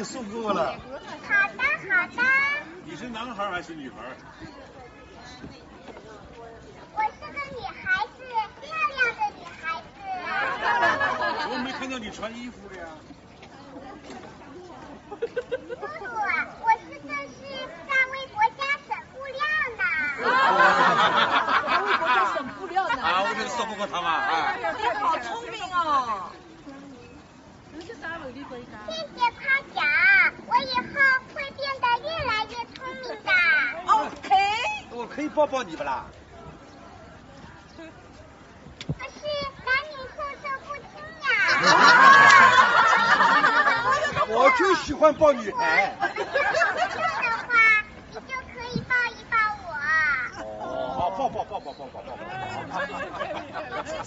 经说过了。 好的，好的。 你是男孩还是女孩？ 我是个女孩子，漂亮的女孩子。 我没看到你穿衣服的呀。 叔叔，我是这是大卫国家省布料的。 大卫国家省布料的。 啊，我就说不过他嘛。哎， 你好聪明哦。 谢谢夸奖，我以后会变得越来越聪明的。 OK。 我可以抱抱你不啦？ 可是男女授受不亲呀。 我就喜欢抱女孩。 我们要是这样的话，你就可以抱一抱我。 哦，抱。